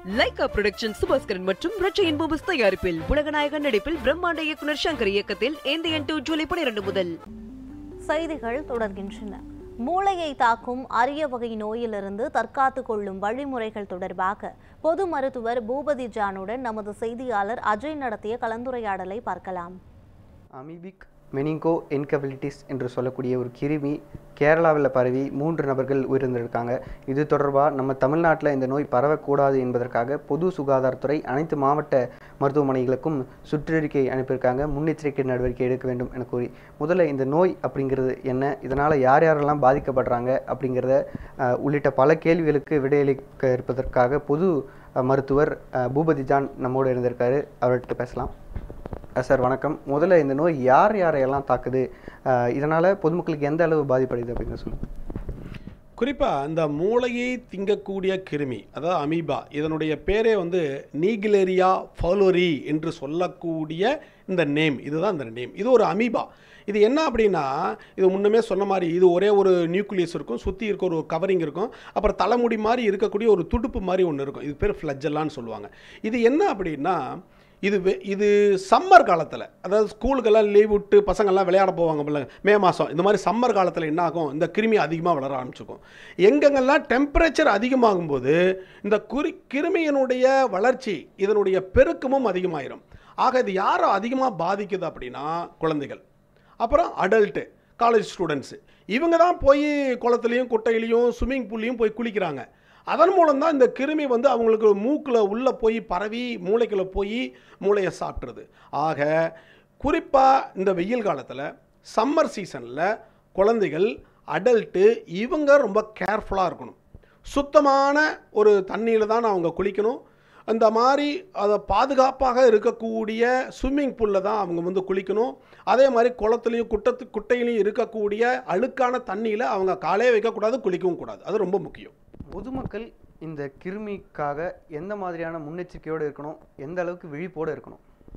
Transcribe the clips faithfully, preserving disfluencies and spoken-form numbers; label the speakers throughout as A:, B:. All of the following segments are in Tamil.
A: லைகா புரொடக்ஷன் சுபாஸ்கரன் மற்றும் ரச்சையின் பூபஸ் தயாரிப்பில் உலகநாயகன் நடிப்பில் பிரம்மாண்ட இயக்குனர் சங்கர் இயக்கத்தில் ஏந்தியன் டூ ஜூலை பனிரெண்டு முதல்.
B: செய்திகள் தொடர்கின்றன. மூளையை தாக்கும் அரிய வகை நோயிலிருந்து தற்காத்துக் கொள்ளும் வழிமுறைகள் தொடர்பாக பொது மருத்துவர் பூபதி ஜானுடன் நமது செய்தியாளர் அஜய் நடத்திய கலந்துரையாடலை பார்க்கலாம்.
C: அமீபிக் மெனிங்கோ என்கெஃபலிட்டிஸ் என்று சொல்லக்கூடிய ஒரு கிருமி கேரளாவில் பரவி மூன்று நபர்கள் உயிரிழந்திருக்காங்க. இது தொடர்பாக நம்ம தமிழ்நாட்டில் இந்த நோய் பரவக்கூடாது என்பதற்காக பொது சுகாதாரத்துறை அனைத்து மாவட்ட மருத்துவமனைகளுக்கும் சுற்றறிக்கை அனுப்பியிருக்காங்க. முன்னெச்சரிக்கை நடவடிக்கை எடுக்க வேண்டும் என கூறி, முதல்ல இந்த நோய் அப்படிங்கிறது என்ன, இதனால் யார் யாரெல்லாம் பாதிக்கப்படுறாங்க அப்படிங்கிறத உள்ளிட்ட பல கேள்விகளுக்கு விடையளிக்க இருப்பதற்காக பொது மருத்துவர் பூபதி ஜான் நம்மோடு இருந்திருக்காரு. அவர்கிட்ட பேசலாம். சார் வணக்கம். முதல்ல இந்த நோய் யார் யாரையெல்லாம் தாக்குது, இதனால் பொதுமக்களுக்கு எந்த அளவு பாதிப்படையுது அப்படின்னு சொல்லுங்கள்.
D: குறிப்பாக இந்த மூளையை திங்கக்கூடிய கிருமி, அதாவது அமீபா, இதனுடைய பேரே வந்து நீகிலேரியா ஃபாலோரி என்று சொல்லக்கூடிய இந்த நேம், இதுதான் இந்த நேம். இது ஒரு அமீபா. இது என்ன அப்படின்னா, இது முன்னமே சொன்ன மாதிரி இது ஒரே ஒரு நியூக்ளியஸ் இருக்கும், சுற்றி இருக்க ஒரு கவரிங் இருக்கும், அப்புறம் தலைமுடி மாதிரி இருக்கக்கூடிய ஒரு துடுப்பு மாதிரி ஒன்று இருக்கும். இது பேர் ஃப்ளஜெல்லான்னு சொல்லுவாங்க. இது என்ன அப்படின்னா, இது இது சம்மர் காலத்தில், அதாவது ஸ்கூலுக்கெல்லாம் லீவ் விட்டு பசங்கள்லாம் விளையாட போவாங்க பிள்ளைங்க மே மாதம், இந்த மாதிரி சம்மர் காலத்தில் என்ன ஆகும், இந்த கிருமி அதிகமாக வளர ஆரம்பிச்சிக்கும். எங்கெங்கெல்லாம் டெம்பரேச்சர் அதிகமாகும்போது இந்த குறி கிருமியினுடைய வளர்ச்சி, இதனுடைய பெருக்கமும் அதிகமாயிரும். ஆக இது யாரை அதிகமாக பாதிக்குது அப்படின்னா குழந்தைகள், அப்புறம் அடல்ட்டு, காலேஜ் ஸ்டூடெண்ட்ஸு, இவங்க தான் போய் குளத்துலையும் குட்டையிலையும் ஸ்விம்மிங் பூல்லையும் போய் குளிக்கிறாங்க. அதன் மூலம் தான் இந்த கிருமி வந்து அவங்களுக்கு மூக்கில் உள்ளே போய் பரவி மூளைக்குள்ளே போய் மூளையை சாப்பிட்றது. ஆக குறிப்பாக இந்த வெயில் காலத்தில், சம்மர் சீசனில் குழந்தைகள், அடல்ட்டு இவங்க ரொம்ப கேர்ஃபுல்லாக இருக்கணும். சுத்தமான ஒரு தண்ணியில் தான் அவங்க குளிக்கணும். அந்த மாதிரி அதை பாதுகாப்பாக இருக்கக்கூடிய ஸ்விம்மிங் பூலில் தான் அவங்க வந்து குளிக்கணும். அதே மாதிரி குளத்துலையும் குட்டத்து குட்டையிலையும் இருக்கக்கூடிய அழுக்கான தண்ணியில் அவங்க காலே வைக்கக்கூடாது, குளிக்கவும் கூடாது. அது ரொம்ப முக்கியம்.
C: பொதுமக்கள் இந்த கிருமிக்காக எந்த மாதிரியான முன்னெச்சரிக்கையோடு இருக்கணும், எந்த அளவுக்கு விழிப்போடு இருக்கணும்?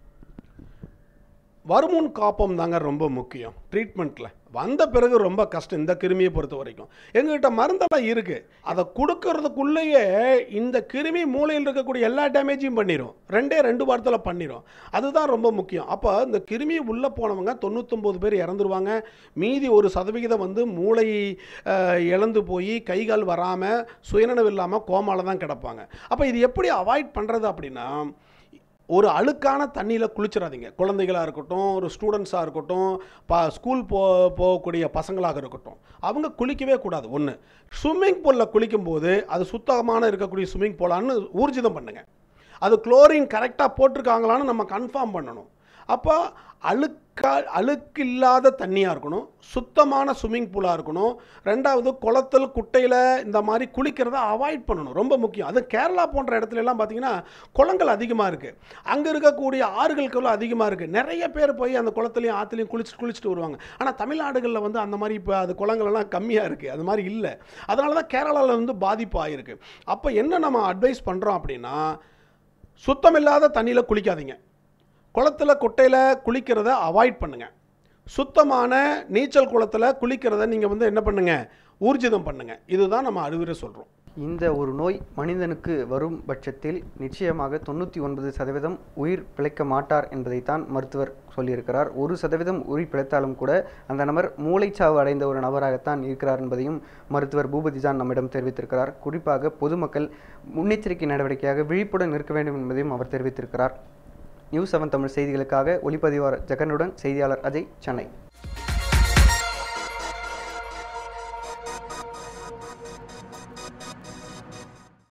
D: வருமுன் காப்பம் தாங்க ரொம்ப முக்கியம். ட்ரீட்மெண்ட்டில் வந்த பிறகு ரொம்ப கஷ்டம் இந்த கிருமியை பொறுத்த வரைக்கும். எங்ககிட்ட மருந்தெல்லாம் இருக்குது, அதை கொடுக்கறதுக்குள்ளேயே இந்த கிருமி மூளையில் இருக்கக்கூடிய எல்லா டேமேஜையும் பண்ணிடும், ரெண்டே ரெண்டு வாரத்தில் பண்ணிடும். அதுதான் ரொம்ப முக்கியம். அப்போ இந்த கிருமி உள்ளே போனவங்க தொண்ணூத்தொம்பது பேர் இறந்துருவாங்க. மீதி ஒரு சதவிகிதம் வந்து மூளை இழந்து போய் கைகால் வராமல் சுயநனவு இல்லாமல் கோமால தான் கிடப்பாங்க. அப்போ இது எப்படி அவாய்ட் பண்ணுறது அப்படின்னா, ஒரு அழுக்கான தண்ணியில் குளிச்சிடாதீங்க. குழந்தைகளாக இருக்கட்டும், ஒரு ஸ்டூடெண்ட்ஸாக இருக்கட்டும், பா ஸ்கூல் போ போகக்கூடிய பசங்களாக இருக்கட்டும், அவங்க குளிக்கவே கூடாது. ஒன்று, ஸ்விம்மிங் பூலில் குளிக்கும்போது அது சுத்தமான இருக்கக்கூடிய ஸ்விம்மிங் பூலான்னு ஊர்ஜிதம் பண்ணுங்கள். அது குளோரின் கரெக்டாக போட்டிருக்காங்களான்னு நம்ம கன்ஃபார்ம் பண்ணணும். அப்போ அழுக்கா அழுக்கு இல்லாத தண்ணியாக இருக்கணும், சுத்தமான ஸ்விம்மிங் பூலாக இருக்கணும். ரெண்டாவது, குளத்தில் குட்டையில் இந்த மாதிரி குளிக்கிறத அவாய்ட் பண்ணணும், ரொம்ப முக்கியம். அது கேரளா போன்ற இடத்துல எல்லாம் பார்த்தீங்கன்னா குளங்கள் அதிகமாக இருக்குது, அங்கே இருக்கக்கூடிய ஆறுகளுக்குள்ள அதிகமாக இருக்குது. நிறைய பேர் போய் அந்த குளத்துலையும் ஆற்றுலையும் குளிச்சுட்டு குளிச்சுட்டு வருவாங்க. ஆனால் தமிழ்நாடுகளில் வந்து அந்த மாதிரி இப்போ அது குளங்கள்லாம் கம்மியாக இருக்குது, அது மாதிரி இல்லை. அதனால தான் கேரளாவில் வந்து பாதிப்பு ஆகிருக்கு. அப்போ என்ன நம்ம அட்வைஸ் பண்ணுறோம் அப்படின்னா, சுத்தமில்லாத தண்ணியில் குளிக்காதீங்க, குளத்தில் குட்டையில் குளிக்கிறத அவாய்ட் பண்ணுங்கள். சுத்தமான நீச்சல் குளத்தில் குளிக்கிறத நீங்கள் வந்து என்ன பண்ணுங்கள், ஊர்ஜிதம் பண்ணுங்கள். இதுதான் நம்ம அறிவுரை சொல்கிறோம்.
C: இந்த ஒரு நோய் மனிதனுக்கு வரும் பட்சத்தில் நிச்சயமாக தொண்ணூற்றி ஒன்பது சதவீதம் உயிர் பிழைக்க மாட்டார் என்பதைத்தான் மருத்துவர் சொல்லியிருக்கிறார். ஒரு சதவீதம் உயிர் பிழைத்தாலும் கூட அந்த நபர் மூளைச்சாவு அடைந்த ஒரு நபராகத்தான் இருக்கிறார் என்பதையும் மருத்துவர் பூபதி ஜான் நம்மிடம் தெரிவித்திருக்கிறார். குறிப்பாக பொதுமக்கள் முன்னெச்சரிக்கை நடவடிக்கையாக விழிப்புடன் இருக்க வேண்டும் என்பதையும் அவர் தெரிவித்திருக்கிறார். நியூஸ் செவன் தமிழ் செய்திகளுக்காக ஒளிப்பதிவாளர் ஜெகனுடன் செய்தியாளர் அஜய், சென்னை.